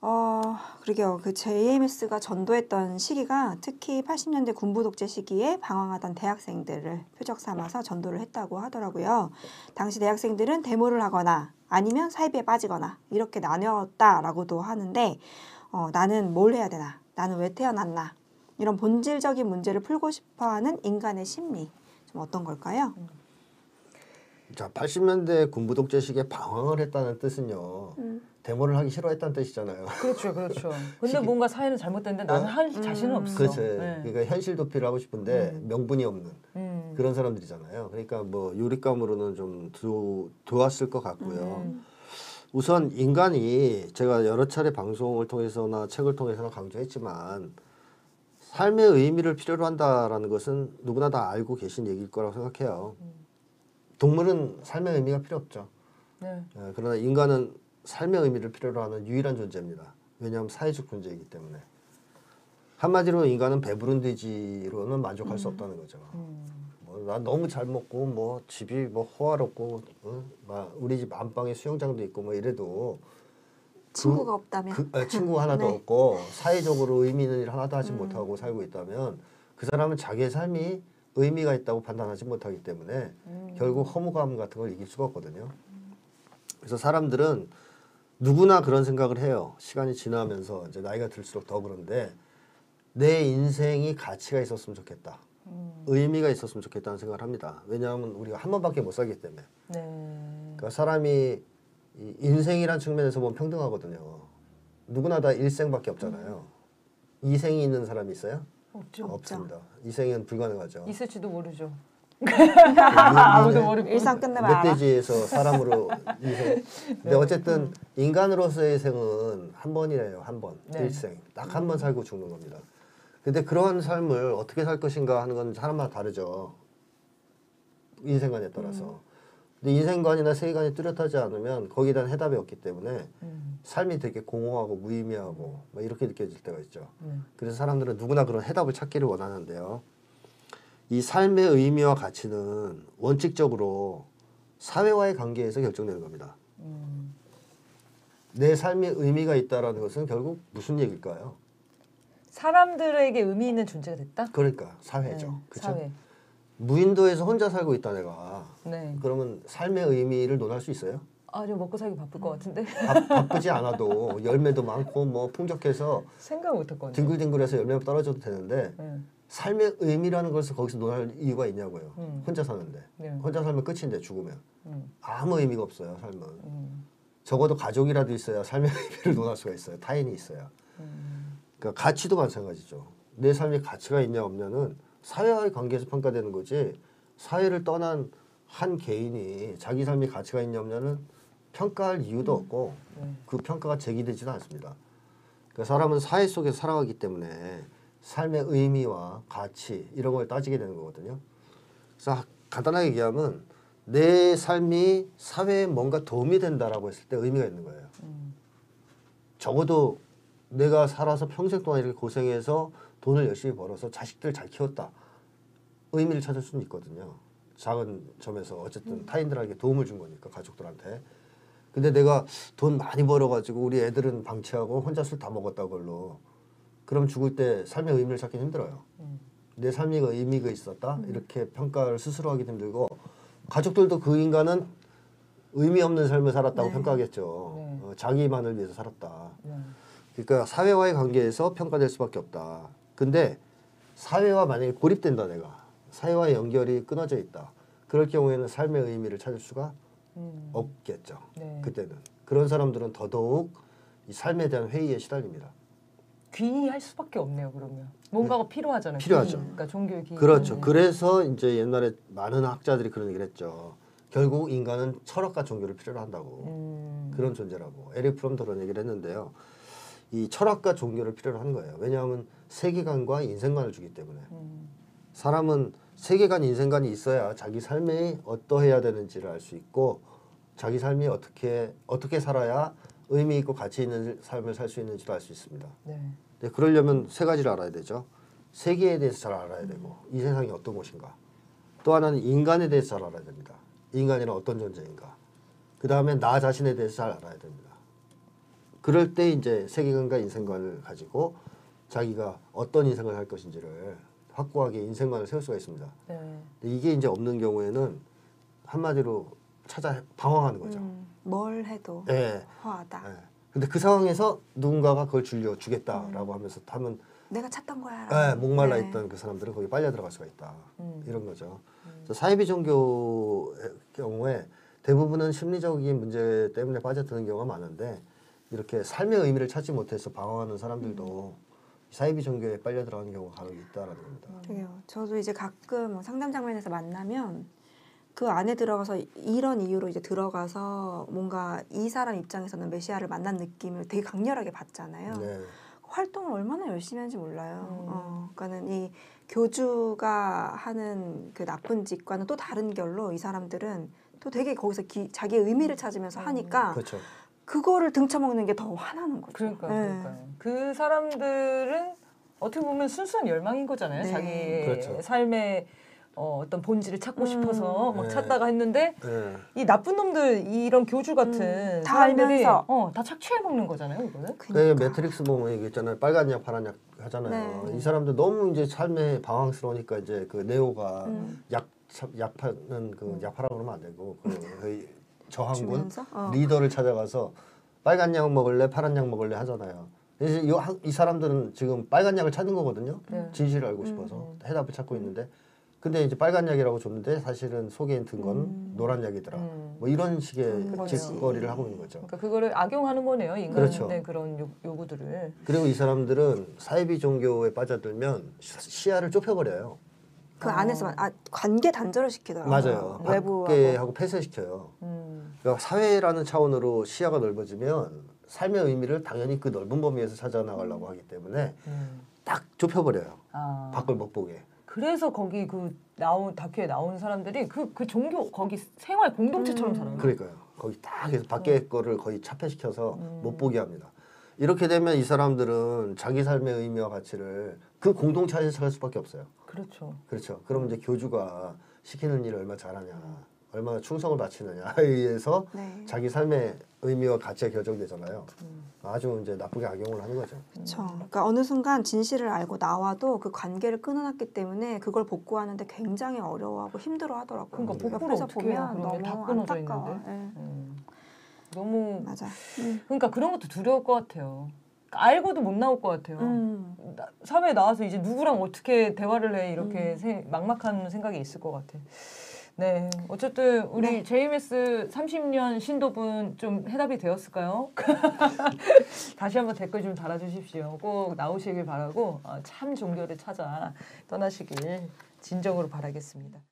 그러게요. 그 JMS가 전도했던 시기가 특히 80년대 군부 독재 시기에 방황하던 대학생들을 표적 삼아서 전도를 했다고 하더라고요. 당시 대학생들은 데모를 하거나 아니면 사이비에 빠지거나 이렇게 나뉘었다라고도 하는데 나는 뭘 해야 되나? 나는 왜 태어났나? 이런 본질적인 문제를 풀고 싶어하는 인간의 심리 좀 어떤 걸까요? 자, 80년대 군부 독재 시기에 방황을 했다는 뜻은요. 데모를 하기 싫어했다는 뜻이잖아요. 그렇죠, 그렇죠. 근데 뭔가 사회는 잘못됐는데 나는 할 자신은 없어. 그렇죠. 네. 그러니까 현실 도피를 하고 싶은데 명분이 없는 그런 사람들이잖아요. 그러니까 뭐 요릿감으로는 좀 도왔을 것 같고요. 우선 인간이 제가 여러 차례 방송을 통해서나 책을 통해서나 강조했지만 삶의 의미를 필요로 한다라는 것은 누구나 다 알고 계신 얘기일 거라고 생각해요. 동물은 삶의 의미가 필요 없죠. 네. 그러나 인간은 삶의 의미를 필요로 하는 유일한 존재입니다. 왜냐하면 사회적 존재이기 때문에. 한마디로 인간은 배부른 돼지로는 만족할 수 없다는 거죠. 난 너무 잘 먹고 뭐 집이 뭐 호화롭고 우리 집 안방에 수영장도 있고 뭐 이래도 친구가 없다면? 친구 하나도 네. 없고 사회적으로 의미 있는 일 하나도 하지 못하고 살고 있다면 그 사람은 자기의 삶이 의미가 있다고 판단하지 못하기 때문에 결국 허무감 같은 걸 이길 수가 없거든요. 그래서 사람들은 누구나 그런 생각을 해요. 시간이 지나면서 이제 나이가 들수록 더 그런데 내 인생이 가치가 있었으면 좋겠다. 의미가 있었으면 좋겠다는 생각을 합니다. 왜냐하면 우리가 한 번밖에 못 살기 때문에. 네. 그러니까 사람이 이 인생이란 측면에서 보면 평등하거든요. 누구나 다 일생밖에 없잖아요. 이생이 있는 사람이 있어요? 없죠. 없습니다. 이생은 불가능하죠. 있을지도 모르죠. 아무도 모르고. 일상 끝내면 알아. 멧돼지에서 사람으로 이생. 근데 어쨌든 인간으로서의 생은 한 번이래요. 한 번. 네. 일생. 딱 한 번 살고 죽는 겁니다. 근데 그러한 삶을 어떻게 살 것인가 하는 건 사람마다 다르죠. 인생관에 따라서. 근데 인생관이나 세계관이 뚜렷하지 않으면 거기에 대한 해답이 없기 때문에 삶이 되게 공허하고 무의미하고 막 이렇게 느껴질 때가 있죠. 그래서 사람들은 누구나 그런 해답을 찾기를 원하는데요. 이 삶의 의미와 가치는 원칙적으로 사회와의 관계에서 결정되는 겁니다. 내 삶에 의미가 있다라는 것은 결국 무슨 얘기일까요? 사람들에게 의미 있는 존재가 됐다? 그러니까 사회죠. 네, 그렇죠? 사회. 무인도에서 혼자 살고 있다 내가. 네. 그러면 삶의 의미를 논할 수 있어요? 아, 저 먹고 살기 바쁠 것 같은데. 바쁘지 않아도 열매도 많고 뭐 풍족해서 생각 못 했거든요. 뒹굴뒹굴해서 열매가 떨어져도 되는데 네. 삶의 의미라는 것을 거기서 논할 이유가 있냐고요. 혼자 사는데. 네. 혼자 살면 끝인데 죽으면. 아무 의미가 없어요. 삶은. 적어도 가족이라도 있어야 삶의 의미를 논할 수가 있어요. 타인이 있어야. 그러니까 가치도 마찬가지죠. 내 삶에 가치가 있냐 없냐는 사회와의 관계에서 평가되는 거지 사회를 떠난 한 개인이 자기 삶에 가치가 있냐 없냐는 평가할 이유도 없고 그 평가가 제기되지도 않습니다. 그러니까 사람은 사회 속에서 살아가기 때문에 삶의 의미와 가치 이런 걸 따지게 되는 거거든요. 그래서 간단하게 얘기하면 내 삶이 사회에 뭔가 도움이 된다라고 했을 때 의미가 있는 거예요. 적어도 내가 살아서 평생 동안 이렇게 고생해서 돈을 열심히 벌어서 자식들 잘 키웠다. 의미를 찾을 수는 있거든요. 작은 점에서 어쨌든 타인들에게 도움을 준 거니까 가족들한테. 근데 내가 돈 많이 벌어가지고 우리 애들은 방치하고 혼자 술 다 먹었다 그걸로. 그럼 죽을 때 삶의 의미를 찾기는 힘들어요. 내 삶이 의미가 있었다? 이렇게 평가를 스스로 하기 힘들고 가족들도 그 인간은 의미 없는 삶을 살았다고 평가하겠죠. 자기만을 위해서 살았다. 그러니까 사회와의 관계에서 평가될 수밖에 없다. 근데 사회와 만약에 고립된다 내가. 사회와의 연결이 끊어져 있다. 그럴 경우에는 삶의 의미를 찾을 수가 없겠죠. 네. 그때는. 그런 사람들은 더더욱 이 삶에 대한 회의에 시달립니다. 귀의할 수밖에 없네요. 그러면 뭔가가 필요하잖아요. 필요하죠. 그러니까 종교의 귀의. 그렇죠. 그래서 이제 옛날에 많은 학자들이 그런 얘기를 했죠. 결국 인간은 철학과 종교를 필요로 한다고. 그런 존재라고. 에릭 프롬도 그런 얘기를 했는데요. 이 철학과 종교를 필요로 하는 거예요. 왜냐하면 세계관과 인생관을 주기 때문에. 사람은 세계관, 인생관이 있어야 자기 삶이 어떠해야 되는지를 알 수 있고 자기 삶이 어떻게 살아야 의미 있고 가치 있는 삶을 살 수 있는지도 알 수 있습니다. 네. 근데 그러려면 세 가지를 알아야 되죠. 세계에 대해서 잘 알아야 되고 이 세상이 어떤 곳인가. 또 하나는 인간에 대해서 잘 알아야 됩니다. 인간이란 어떤 존재인가. 그 다음에 나 자신에 대해서 잘 알아야 됩니다. 그럴 때 이제 세계관과 인생관을 가지고 자기가 어떤 인생을 할 것인지를 확고하게 인생관을 세울 수가 있습니다. 네. 근데 이게 이제 없는 경우에는 한마디로 찾아 방황하는 거죠. 뭘 해도 예. 허하다. 예. 근데 그 상황에서 누군가가 그걸 주겠다라고 하면서 하면 내가 찾던 거야. 예, 목말라 네. 있던 그 사람들은 거기 빨려 들어갈 수가 있다. 음. 이런 거죠. 그래서 사이비 종교의 경우에 대부분은 심리적인 문제 때문에 빠져드는 경우가 많은데 이렇게 삶의 의미를 찾지 못해서 방황하는 사람들도 사이비 종교에 빨려 들어가는 경우가 간혹 있다라는 겁니다. 그래요. 저도 이제 가끔 뭐 상담 장면에서 만나면 그 안에 들어가서 이런 이유로 이제 들어가서 뭔가 이 사람 입장에서는 메시아를 만난 느낌을 되게 강렬하게 받잖아요. 네. 활동을 얼마나 열심히 하는지 몰라요. 그러니까는 이 교주가 하는 그 나쁜 짓과는 또 다른 결로 이 사람들은 또 되게 거기서 자기의 의미를 찾으면서 하니까 그렇죠. 그거를 등쳐먹는 게 더 화나는 거죠. 그러니까요. 네. 그러니까요. 그 사람들은 어떻게 보면 순수한 열망인 거잖아요. 네. 자기의 그렇죠. 삶의 어떤 본질을 찾고 싶어서 막 네. 찾다가 했는데 네. 이 나쁜 놈들 이런 교주 같은 다 사람들이 알면서. 다 착취해 먹는 거잖아요. 이거는. 그 그러니까. 매트릭스 보면 얘기했잖아요. 빨간 약, 파란 약 하잖아요. 네. 이 사람들 너무 이제 삶에 방황스러우니까 이제 그 네오가 약 파는 그 약 파라 그러면 안 되고 그 저항군 주면서? 리더를 찾아가서 빨간 약 먹을래, 파란 약 먹을래 하잖아요. 그래서 이 사람들은 지금 빨간 약을 찾는 거거든요. 네. 진실을 알고 싶어서 해답을 찾고 있는데, 근데 이제 빨간 약이라고 줬는데 사실은 속에 든 건 노란 약이더라. 뭐 이런 식의 그렇죠. 짓거리를 하고 있는 거죠. 그러니까 그거를 악용하는 거네요. 인간의 그렇죠. 그런 요구들을. 그리고 이 사람들은 사이비 종교에 빠져들면 시야를 좁혀버려요. 그 안에서만 관계 단절을 시키더라고요. 맞아요. 외부하고. 밖에하고 폐쇄시켜요. 그러니까 사회라는 차원으로 시야가 넓어지면 삶의 의미를 당연히 그 넓은 범위에서 찾아나가려고 하기 때문에 딱 좁혀버려요. 아. 밖을 못 보게. 그래서 거기 그 다큐에 나오는 사람들이 그 종교 거기 생활 공동체처럼 살아요. 그러니까요. 거기 딱 해서 밖에 거를 거의 차폐시켜서 못 보게 합니다. 이렇게 되면 이 사람들은 자기 삶의 의미와 가치를 그 공동체에서 찾을 수밖에 없어요. 그렇죠. 그렇죠. 그럼 이제 교주가 시키는 일을 얼마나 잘하냐, 얼마나 충성을 바치느냐에 의해서 네. 자기 삶의 의미와 가치가 결정되잖아요. 아주 이제 나쁘게 악용을 하는 거죠. 그렇죠. 그러니까 어느 순간 진실을 알고 나와도 그 관계를 끊어놨기 때문에 그걸 복구하는데 굉장히 어려워하고 힘들어하더라고요. 그러니까 복구를 옆에서 어떻게 해요? 보면 그러면 다 너무 끊어져 안타까워. 있는데. 예. 너무 맞아. 그러니까 그런 것도 두려울 것 같아요. 알고도 못 나올 것 같아요. 사회에 나와서 이제 누구랑 어떻게 대화를 해 이렇게 막막한 생각이 있을 것 같아. 네, 어쨌든 우리 JMS 30년 신도분 좀 해답이 되었을까요? 다시 한번 댓글 좀 달아주십시오. 꼭 나오시길 바라고 참 종교를 찾아 떠나시길 진정으로 바라겠습니다.